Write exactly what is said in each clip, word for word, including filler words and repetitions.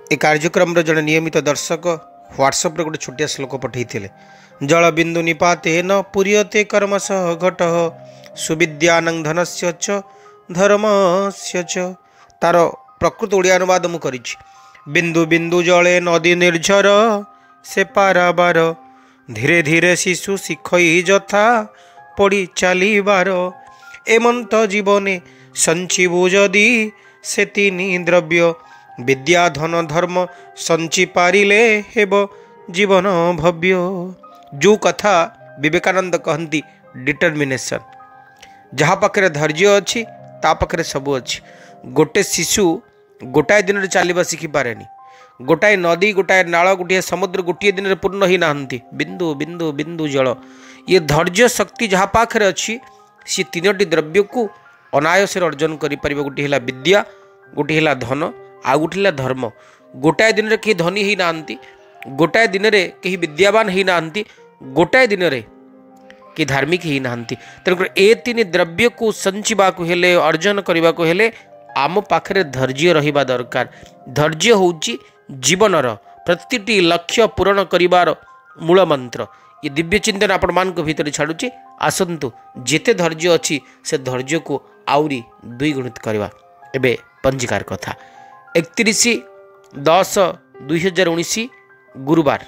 ए कार्यक्रम जड़े नियमित दर्शक व्हाट्सएप गोटे छोटिया श्लोक पठे जल बिंदु निपातेन पूर्यते कर्म सह घट सुविद्यानं धनस्य च धर्मस्य च। तार प्रकृत ओडिया अनुवाद मु करिछि। बिंदु बिंदु जले नदी निर्झर से पाराबार धीरे धीरे शिशु शिखई जथा पड़ी चलीबार एमंत जीवने संचिबु जदि से तीन द्रव्य विद्या धन धर्म संचि पारिले हेब जीवन भव्य। जो कथा विवेकानंद कहती डिटर्मिनेशन जहाँ पाखे धैर्य अच्छी ता पाखे सबू अच्छी। गोटे शिशु गोटाए दिन में चलवा शिखि पारे गोटाए नदी गोटाए नाल गोटे समुद्र गोटे दिन में पूर्ण ही नहांती। बिंदु बिंदु बिंदु जल ये धैर्य शक्ति जहाँ पाखे अच्छी सी तीनोटी द्रव्य को अनायास अर्जन कर गोटे है विद्या गोटे है धन आ गोटे है धर्म। गोटाए दिन में कहीं धनी ही नहांती गोटाए दिन में कहीं विद्यावान ही नहांती गोटाए दिन में कि धार्मिक ही नहांती। तेणुकर ए तीन द्रव्य को संचिबा को हेले अर्जन करने को हेले आम पाखे धैर्य रहिबा दरकार। धैर्य होउची जीवनर प्रतिटी लक्ष्य पूरण करिवार मूल मंत्र। ये दिव्य चिंतन आपण मान को भीतर छाड़ुची। आसंतु जेते धैर्य अच्छी से धैर्य को आउरी दुई गुणित करवा। एबे पंजिकार कथा एकतीस दस दुई हजार उन्नीस गुरुवार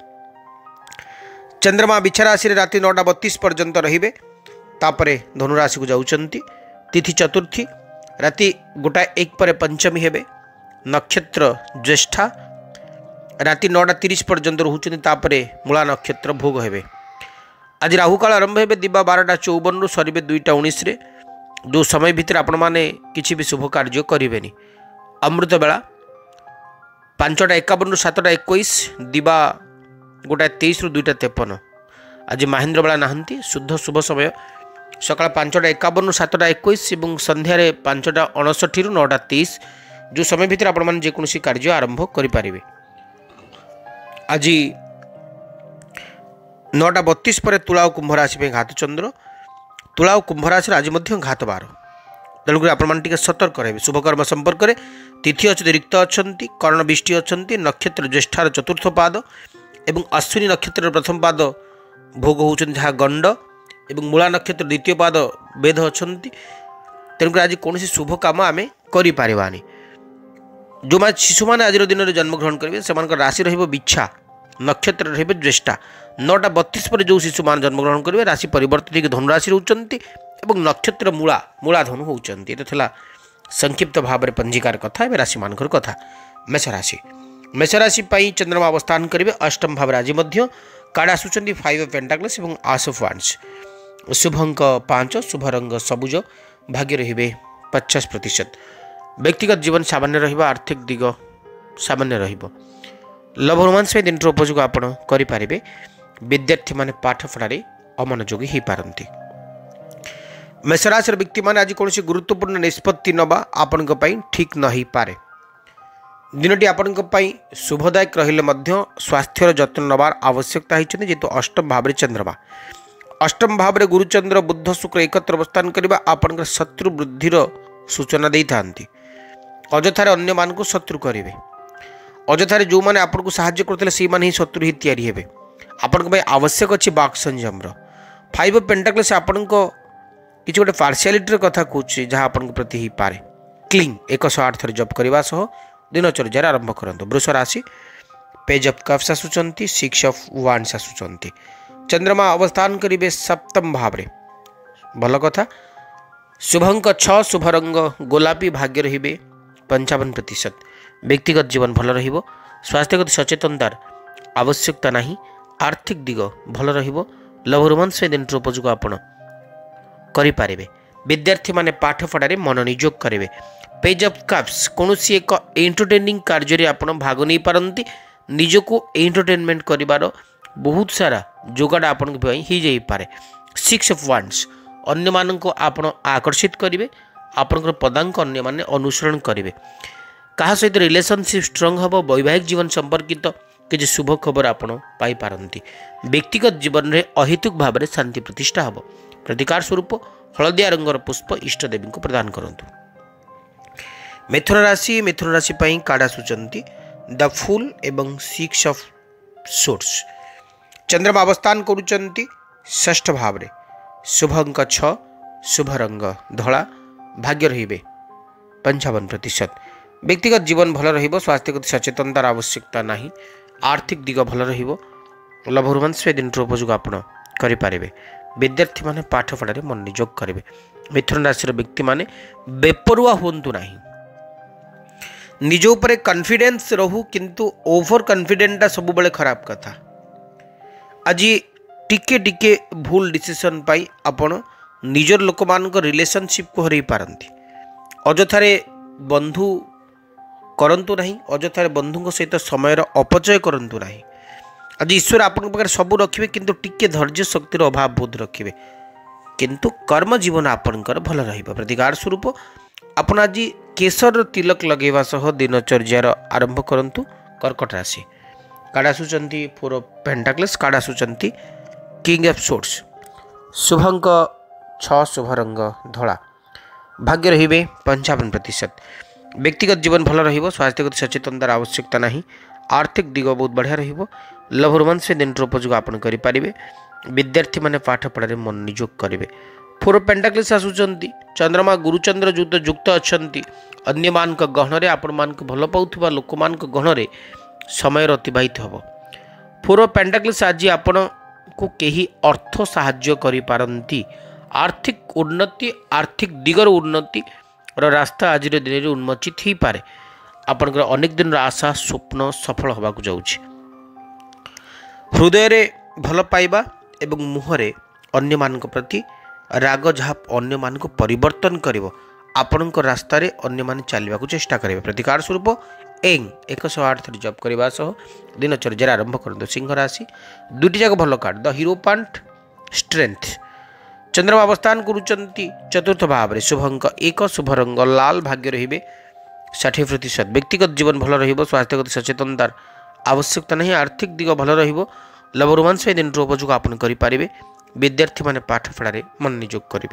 चंद्रमा बिछा राशि राति नौटा बत्तीस पर्यंत रहिबे। तापरे धनुराशि को जाउचंती। तिथि चतुर्थी राति गोटा एक पर पंचमी हेबे। नक्षत्र ज्येष्ठा राति नौटा तीस पर्यंत रोचुंती। तापरे मूला नक्षत्र भोग हेबे। आज राहुकाल आरंभ हेबे दिबा बारटा चौवन रु सरिबे दुईटा उन्नीस रे। जो समय भितर आपण माने किछि भी शुभ कार्य करिवेनी। अमृत बेला पांचटा एकावन रु सातटा इक्कीस दिबा गोटाए तेईस रु दुईटा तेपन। आज महेंद्र बेला नहांती। शुद्ध शुभ समय सकाळ पांचटा एकावन रु सातटा इक्कीस और संध्यारे पांचटा अणसठी रु नौटा तेईस। जो समय भितर आपण माने जेकोसी कार्य आरंभ करि पारिबे। आज नौटा बत्तीस पर तुला और कुंभ राशि में घात चंद्र। तुला और कुंभ राशि आज घात बार। तेणुक आपटे सतर्क रहे। शुभकर्म संपर्क में तिथि अच्छे रिक्त अच्छा कर्ण बिष्टि अच्छा। नक्षत्र ज्येष्ठार चतुर्थ पाद एवं अश्विनी नक्षत्र प्रथम पाद भोग होती जहाँ गंड एवं मूला नक्षत्र द्वितीय पाद वेद अच्छा। तेणुक आज कौन शुभ कम आम करें। जो मैं शिशु मैंने आज दिन में जन्मग्रहण करेंगे से राशि रछा नक्षत्र रे ज्येष्ठा। नौटा बत्तीस पर जो शिशु मान जन्मग्रहण करेंगे राशि परिवर्तित धनुराशि रोचंती एवं नक्षत्र मूला मूला धनु होती। ये संक्षिप्त भाव में पंजीकार कथा। राशि मान कथा मेष राशि मेष राशि चंद्रमा अवस्थान करेंगे अष्टम भाव। आज कार्ड आसुंच फाइव ऑफ पेंटाकल्स और आस ऑफ वांड्स। शुभ अंक पांच शुभ रंग सबुज भाग्य रे पचास प्रतिशत। व्यक्तिगत जीवन सामान्य रहिबा आर्थिक दिग सामान्य रहिबो। लव रोमांस में दिन उपयोग आप करें। विद्यार्थी माने पाठ पढ़ारे अमनोयोगी हो पारती। मेषराशि व्यक्ति माने आज कौन गुरुत्वपूर्ण निष्पत्ति नवा आपण ठीक न हो पारे। दिनटी आपण शुभदायक रहिले मध्य स्वास्थ्यर जत्न नवार आवश्यकता होती। जेहेतु अष्टम भाव चंद्रमा अष्टम भाव गुरुचंद्र बुध शुक्र एकत्र अवस्थान करने आपण शत्रु वृद्धिर सूचना दे था। अजथार अन्य मान को शत्रु करेंगे। अजथार जो मैंने आपको साहाय्य करते से ही शत्रु ही तैयारी हे। आपण आवश्यक अच्छी बाक संयम। फाइव ऑफ पेंटाकल से आपण कि गोटे पार्शियालिटी कथा कहूँ जहाँ आपण प्रति ही पारे। क्लीन एक सौ आठ थर जप करने सह दिनचर्या आरंभ करते। वृष राशि पेज ऑफ कप्स आसुंच सिक्स ऑफ वांड्स आसुंच। चंद्रमा अवस्थान करेंगे सप्तम भाव में भल कथा। शुभंक छ शुभ रंग गोलापी भाग्य रे पंचावन प्रतिशत। व्यक्तिगत जीवन भल रहिबो। स्वास्थ्यगत सचेतनतार आवश्यकता नहीं। आर्थिक दिग भल रहिबो। लव रोमांस दिन उपयोग आपण करें। विद्यार्थी माने पाठ पढ़ारे मनोनियोग करेंगे। पेज ऑफ कप्स कौन एक एंटरटेनिंग कार्य आपण भाग नहीं पारती। निजको एंटरटेनमेंट करिवार बहुत सारा जोगाड़ आपण ही जाई पारे। सिक्स ऑफ वांड्स अन्य मानक आपण आकर्षित करेंगे। आपण पदांक अन्य माने अनुसरण करेंगे। क्या सहित रिलेशनशिप स्ट्रंग हम। वैवाहिक जीवन संपर्कित किसी शुभ खबर आपण पाई पारंती। व्यक्तिगत जीवन में अहेतुक भाव में शांति प्रतिष्ठा हम। प्रतिकार स्वरूप हलदिया रंगर पुष्प इष्ट देवी को प्रदान करंतु। मिथुन राशि मिथुन राशि कार्ड आसुंच द फुल एवं सिक्स ऑफ सोर्स। चंद्रमा अवस्थान करुचंती षष्ठ भाव रे। शुभ अंक छ, शुभ रंग धला, भाग्य रहिबे पंचावन प्रतिशत। व्यक्तिगत जीवन भल रहिबो, स्वास्थ्यगत सचेतनतार आवश्यकता नाही। आर्थिक दिग भल रहिबो, लभ रोमांस दिन उपयोग आपण करि पारिबे। विद्यार्थी माने पाठ पढ़ारे मनोनियोग करेंगे। मिथुन राशि व्यक्ति माने बेपरुआ होंतु नाही, निज उपरे कॉन्फिडेंस रहू, किंतु ओवर कॉन्फिडेंटा सब बेले खराब कथा। आज टिके टिके भूल डिसीजन पाई आपण निजर लोक मान रिलेशनशिप को हरई पारंती। अजथारे बंधु करंतु नहीं, अजथारे बंधु सहित समय अपचय करंतु नहीं। आज ईश्वर आपन पाखे सब रखिए, किंतु टिके धैर्य शक्तिर अभाव बोध रखिए, किंतु कर्म जीवन आपणकर भल रहिबो। प्रतिकार स्वरूप आपण आज केसर तिलक लगेवा सह दिनचर्यार आरंभ करंतु। कर्कट राशि कार्ड आसुचंती फोर ऑफ पेंटाक्लस, कार्ड आसुचंती किंग ऑफ सोर्स। शुभ अंक छ, शुभ रंग धला, भाग्य रहिबे पंचावन प्रतिशत। व्यक्तिगत जीवन भल रहिबो, स्वास्थ्यगत सचेतनतार आवश्यकता नहीं। आर्थिक दिग बहुत बढ़िया रहिबो, लभ रोमांस दिन उपयोग आपण करि पारिबे। विद्यार्थी माने पाठ पढ़ारे मनोनियोग करेंगे। फोर ऑफ पेंटाक्लस आसुचंती चंद्रमा गुरुचंद्र युक्त युक्त अछंती। अन्य मान गहन आपण मान भल पाउथबा लोक मान गहन समय अतिबाहित हम। फोर ऑफ पेंटाक्लस आज आपण को केही अर्थ साहाय्य करि पारंती। आर्थिक उन्नति, आर्थिक दिगर उन्नति रो रास्ता आज दिन में उन्मोचित हो पारे। आपनकर अनेक दिन आशा स्वप्न सफल होगा जाउछि। हृदय रे भल पाइबा एवं मुहरे अन्य मान प्रति राग जहाँ अन्य मान को परिवर्तन करिवो। आपण रास्तार अन्य मान चलने चेष्टा करेंगे। प्रतिकार स्वरूप एंग एक सौ आठ थी जप करने सह दिनचर्या आरंभ करते। सिंह राशि दुईटी जाक भल card, the hierophant strength. चंद्रमा अवस्थान करुचंती चतुर्थ भाव में। शुभ अंक एक, शुभ रंग लाल, भाग्य रहिबे षाठी प्रतिशत। व्यक्तिगत जीवन भल रहिबो, स्वास्थ्यगत सचेतनतार आवश्यकता नहीं। आर्थिक दिग भल रहिबो, लभ रोमांस दिन उपयोग आपण करि पारिबे। विद्यार्थी माने पाठ पढ़ारे मनोनियोग करेंगे।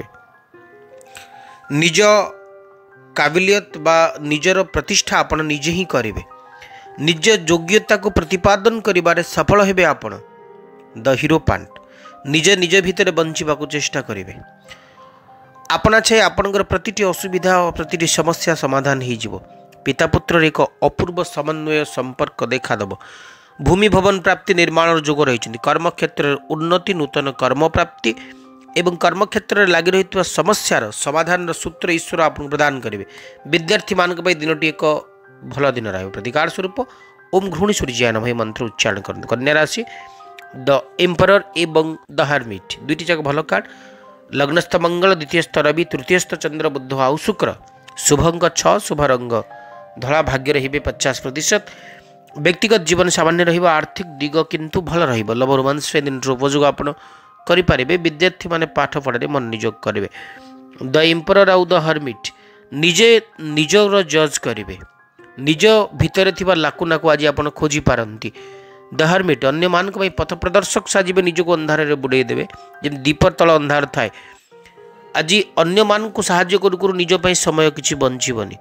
निज काबिलियत बा निजर प्रतिष्ठा आपण निजे ही करेंगे। निज योग्यता को प्रतिपादन करिबारे सफल हेबे। आपण द हीरो पॉइंट निजे निज भितर बंचिबा को चेष्टा करेंगे। आपना छे आपनकर प्रतिटी असुविधा और प्रतिटी समस्या समाधान हो जिवो। पिता पुत्र एक अपूर्व समन्वय संपर्क देखादेव। भूमि भवन प्राप्ति निर्माण जोग रही। कर्म क्षेत्र उन्नति, नूतन कर्म प्राप्ति एवं कर्म क्षेत्र लगी रही समस्यार समाधान सूत्र ईश्वर आपको प्रदान करेंगे। विद्यार्थी मान दिनटी एक भल दिन रहा। प्रतिकार स्वरूप ओम घृणी सूर्याय नमः मंत्र उच्चारण करते। कन्या राशि द एम्परर एवं द हर्मिट दुईटी जाक भल कार्ड। लग्नस्थ मंगल, द्वितीयस्थ रवि, तृतीयस्थ चंद्र, बुध आउ शुक्र। शुभ अंक छ, शुभ रंग धला, भाग्य रहिबे पचास प्रतिशत। व्यक्तिगत जीवन सामान्य रहिबा। आर्थिक दिग किंतु भल रहिबो, लभ रोमांस दिन उपयोग आपण करि पारिबे। विद्यार्थी माने पाठ पढ़ारे मनोनियोग करेंगे। द एम्परर आउ द हर्मिट निजे निजर जज करेंगे। निज भितर थिबा लाकुना को आज आपण खोजी पारंती। द हर्मिट अन्य मान पथ प्रदर्शक साजिबे, निज को अंधार रे बुड़े देबे जेम दीप तल अंधार थाए। आज अन्य मान को सहाय्य करू करू निज पई समय किछि बंचिबनी।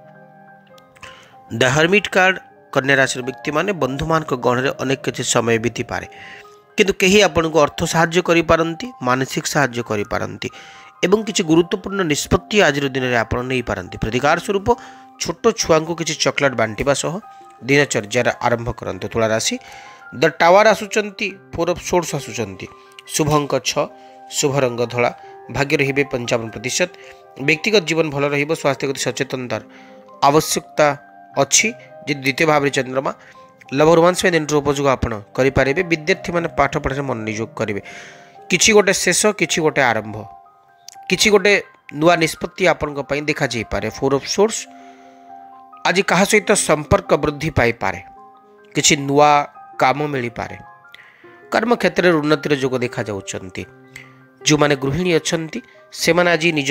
द हर्मिट कार्ड कन्या राशि व्यक्ति माने बंधु मान गहन अनेक किछि समय बीती पारे, किंतु कहीं आपन को अर्थ साहाय्य करि पारंती, मानसिक साहाय्य करि पारंती एवं किछि गुरुत्वपूर्ण निष्पत्ति आज दिन में आपन नहीं पारंती। प्रतिकार स्वरूप छोट छुआ को किछि चॉकलेट बांटिबा सह दिनचर्या आरंभ करंतु। तुला राशि द टावर आसुचंती फोर ऑफ सोर्स आसुचंती। शुभ अंक छ, शुभ रंग धला, भाग्य रहिबे पंचावन प्रतिशत। व्यक्तिगत जीवन भल रहिबो, स्वास्थ्यगत सचेतनतार आवश्यकता अच्छी। जे द्वितीय भाव में चंद्रमा, लभ रोमांस दिन उपयोग आपण करि पारिबे। विद्यार्थी माने पाठ पढ़ारे मनोनियोग करेंगे। किछि गोटे शेष, किछि गोटे आरंभ, किछि गोटे नुआ निष्पत्ति आपण पई देखा जाई पारे। फोर ऑफ सोर्स आज कहा सहित संपर्क वृद्धि पाई पारे, किछि नुआ काम मिली पारे। कर्म क्षेत्र में उन्नतिर जोग देखा जाउछंती। जो माने गृहिणी अछंती से माने आज निज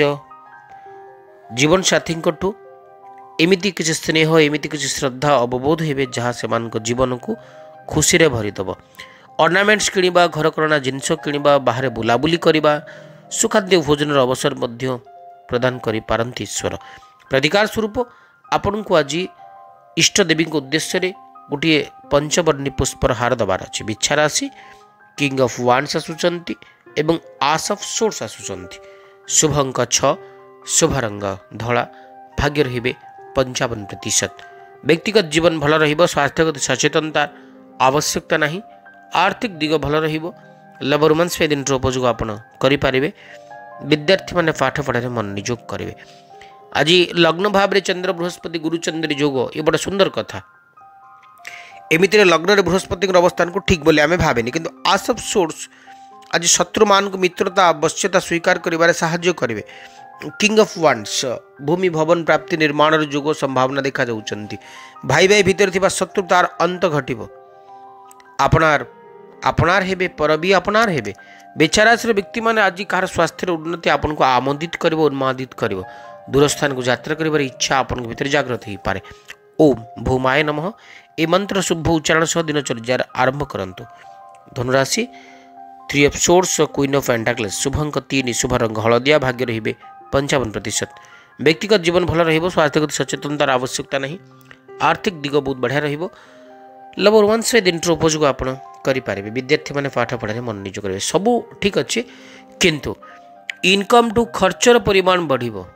जीवन साथी ठू एमिति किसी स्नेह, एमिति किसी श्रद्धा अवबोध हेबे जहाँ से जीवन को खुशी रे भरीदेव। अर्नामेंट्स किणवा, घरकरणा जिनस किणवा, बाहर बुलाबुली करवा, सुखाद्य भोजन अवसर मध्य प्रदान करि पारंती ईश्वर। प्रतिकार स्वरूप आपण को आज इष्ट देवी उद्देश्य गोटे पंचवर्णी पुष्पर हार दबार अच्छे। बिछा राशि किंग ऑफ वांड्स आसुचंती एवं आस ऑफ सोर्स आसुचंती। शुभ अंक छ, शुभ रंग धला, भाग्य रहिबे पंचावन प्रतिशत। व्यक्तिगत जीवन भल रहिबो, स्वास्थ्यगत सचेतनता आवश्यकता नहीं। आर्थिक दिग भल रहिबो, लव रोमांस दिन उपयोग आपण करि पारिबे। विद्यार्थी माने पाठ पढ़ारे मन नियोग करेंगे। आज लग्न भाव में चंद्र बृहस्पति गुरुचंद्र योग, ये बड़ा सुंदर कथा। एमती लग्न बृहस्पति अवस्थान को ठीक बोली आम भावे, किंतु आस ऑफ सोर्स आज शत्रु मान को मित्रता आवश्यकता स्वीकार करिबारे साहाय्य करेंगे। किंग ऑफ वांड्स भूमि भवन प्राप्ति निर्माण योग संभावना देखा जाउछंती। भाई भाई भीतर थिबा शत्रुतार अंत घटिबो। आपनार आपनार हेबे, पर भी आपनार हेबे। बेचाराश्र व्यक्ति माने आज कहार स्वास्थ्य उन्नति आपन को आमोदित करिवो, उन्मादित करिवो। दूरस्थान को यात्रा करिबार इच्छा आपन को भीतर जागृत हो पारे। ओम भूमाय नमः ए मंत्र शुभ उच्चारण सह दिनचर्या आरंभ करंतु। धनुराशि three of swords, queen of pentacles. शुभ अंक तीन, शुभ रंग हलदिया, भाग्य रहिबे पंचावन प्रतिशत। व्यक्तिगत जीवन भल रहिबो, स्वास्थ्यगत सचेतनतार आवश्यकता नहीं। आर्थिक दिग बहुत बढ़िया रहिबो। लव रोमांस दिन उपयोग आपण करेंगे। विद्यार्थी मैंने पाठ पढ़ारे मन निज करेंगे। सबू ठीक अच्छे, किंतु इनकम टू खर्चर परिमाण बढ़िबो।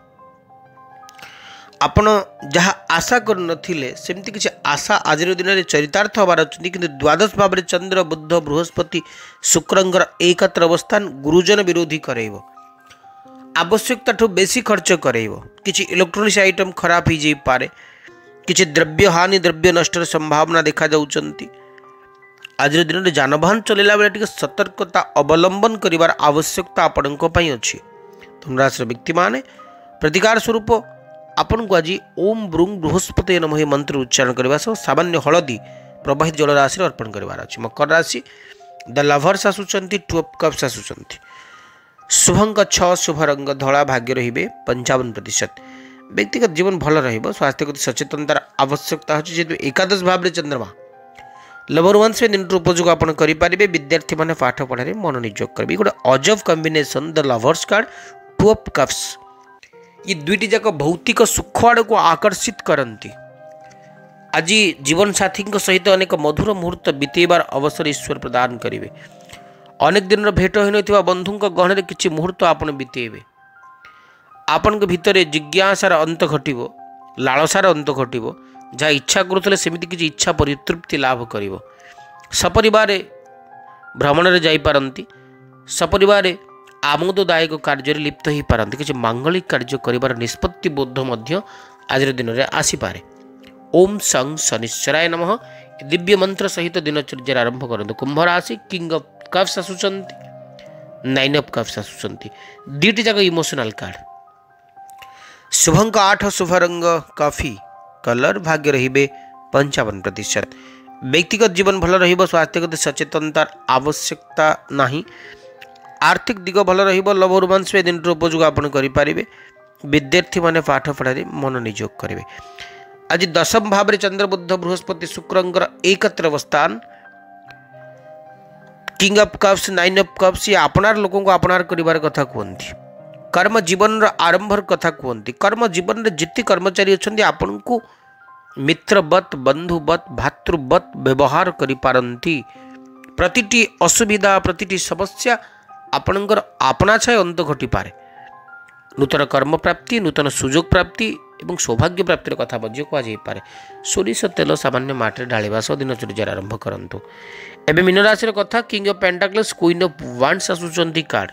आपण जहाँ आशा कर नथिले सेमती किसी आशा आज दिन में चरितार्थ हबार अच्छी, किंतु द्वादश भाव में चंद्र बुध बृहस्पति शुक्रंगर एकत्र अवस्थान गुरुजन विरोधी करेइबो। आवश्यकता ठू बेसी खर्च करेइबो। किसी इलेक्ट्रोनिक्स आइटम खराब हो जाई पारे। किसी द्रव्य हानि द्रव्य नष्टर संभावना देखा जाउचंती। आज दिन में जानवाहन चलैला बेले टिके सतर्कता अवलंबन करिवार आवश्यकता आपणको पई अछि। धनुराशि व्यक्ति माने प्रतिकार स्वरूप आपन को आज ओम ब्रूंग बृहस्पति नमः मंत्र उच्चारण करबा सह सामान्य हलदी प्रवाहित जल राशि अर्पण करिवार अछि। मकर राशि द लवर्स आसुचंती, टू ऑफ कप्स आसुचंती। शुभंक छ, शुभ रंग धला, भाग्य रहिबे पंचावन प्रतिशत। व्यक्तिगत जीवन भल रहिबो, स्वास्थ्यगत सचेतनतार आवश्यकता अछि। जेतु एकादश भाव में चंद्रमा लव रोमांस दिन उपयोग आपण करेंगे। विद्यार्थी माने पाठ पढ़ारे मन नियोग करेंगे। गोटे अजब combination the lovers card, two of cups. ये दुईटी जाक भौतिक सुख आड़ को आकर्षित करती। आज जीवन साथी सहित अनेक मधुर मुहूर्त बीतेबार अवसर ईश्वर प्रदान करेंगे। अनेक दिन भेट हो न बंधु गहन किसी मुहूर्त आपन बीतेबे। आपण भितर जिज्ञासार अंत घटिबो, लालसार अंत घटिबो। जहाँ इच्छा करुले सेमती किसी इच्छा परितृप्ति लाभ करिवो। सपरिवार भ्रमण रे जाई पारंती। सपरिवार आमोददायक कार्य लिप्त हो पारंती। किसी मांगलिक कार्य करिवार निष्पत्ति बोध मध्य आज दिन में आसीपारे। ओम सं शनिश्चराय नमः दिव्य मंत्र सहित दिनचर्या आरंभ करंतु। कुंभ राशि किंग ऑफ कप्स आसुचंती, नाइन ऑफ कप्स आसुचंती। दुईटी जाक इमोशनल कार्ड। शुभंक आठ, शुभ रंग कॉफी कलर, भाग्य रहिबे पंचावन प्रतिशत। व्यक्तिगत जीवन भल रहिबो, स्वास्थ्यगत सचेतनतार आवश्यकता नहीं। आर्थिक दिग भल रहिबो, लव रोमांस दिन उपयोग आपण करि पारिबे। विद्यार्थी माने पाठ पढ़ारे मन नियोग करेंगे। आज दशम भाव में चंद्र बुध बृहस्पति शुक्रंगर एकत्र अवस्थान। King of cups, nine of cups, ये आपनार लोकों को आपनार करिवार कथा कहती। कर्म जीवन आरंभर कथा कहती। कर्म जीवन में जिते कर्मचारी अच्छा आपण को मित्रवत बंधुवत भातृवत व्यवहार करि पारंती। प्रतिटी असुविधा प्रतिटी समस्या आपणकर आपना छाए अंत घटी पारे। नूतन कर्म प्राप्ति, नूतन सुजोग प्राप्ति एवं सौभाग्य प्राप्तिर कथा मध्य कहुपारे। सोरिष तेल सामान्य माटे ढालिबा सह दिनचर्या आरंभ करंतु। एबे मीन राशि कथा king of pentacles, queen of wands आसुचंती कार्ड।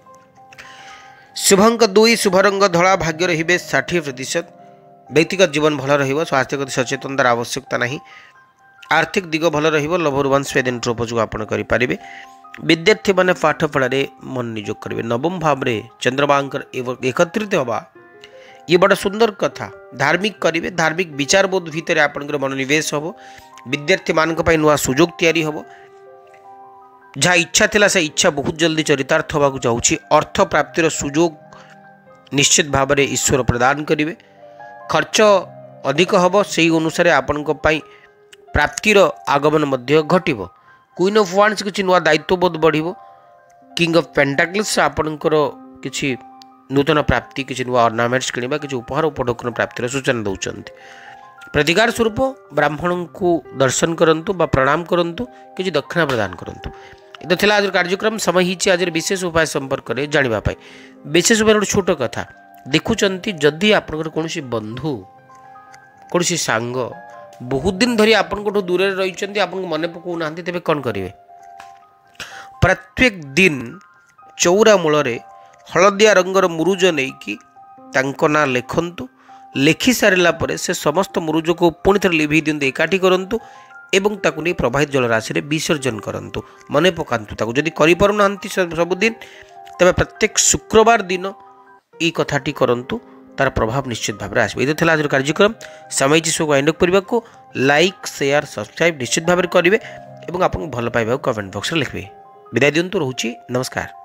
शुभंक दुई, शुभ रंग धला, भाग्य रहिबे षाठी प्रतिशत। व्यक्तिगत जीवन भल रहिबो, स्वास्थ्यगत सचेतनतार आवश्यकता नहीं। आर्थिक दिग भल रहिबो, लव रोमांस दिन उपयोग आपण करि पारिबे। विद्यार्थी माने पाठ पढ़ारे मन नियोग करेंगे। नवम भाव में चंद्रमांकर एकत्रित हवा, ये बड़ा सुंदर कथा। धार्मिक करेंगे, धार्मिक विचारबोध भितर आपंकर मनोनिवेश हम। विद्यार्थी मान नुआ सुजोग तैयारी हम। जहाँ इच्छा थिला से इच्छा बहुत जल्दी चरितार्थ होगा चाहूँगी। अर्थ प्राप्तिर सुजोग निश्चित भाव में ईश्वर प्रदान करेंगे। खर्च अधिक हम, से अनुसार आपण प्राप्तिर आगमन मध्य घटिबो। क्वीन ऑफ वांड्स किसी नुआ दायित्वबोध बढ़िबो। किंग ऑफ पेंटाकल्स आपणकर किसी नूतन प्राप्ति, किसी नुआ अर्नामेंट्स किणवा, किसी उपहार उपढौकन प्राप्तिर सूचना दौरान। प्रतिकार स्वरूप ब्राह्मण को दर्शन करंतु बा प्रणाम करंतु किसी दक्षिणा प्रदान करंतु। ये तो आज कार्यक्रम समय ही आज विशेष उपाय संपर्क में जानापी विशेष उपाय गोटे छोट कथा देखुं जदि आपंकर कौन बंधु कौन सांग बहुत दिन धरी आपण दूर रही आप मन पकाना तेज कौन करेंगे प्रत्येक दिन चौरा मूल हलदिया रंगर मुरुज नहीं कि ना लिखंतु लिखि सारा पर से समस्त मुरुज को पुणी थे लिभि दिखते एकाठी करूँ एवं ताकू नहीं प्रवाहित जल राशि विसर्जन करूँ मन पकातु जदि करना सबुदिन तेज प्रत्येक शुक्रवार दिन ये कथाटी करूँ तार प्रभाव निश्चित भाव में आसो। ये तो आज कार्यक्रम समय शो वाइंड अप करने को लाइक शेयर सब्सक्राइब निश्चित भाव में करेंगे और आपको भल पाइबा कमेंट बॉक्स में लिखिए। विदाय दिंतु रोची नमस्कार।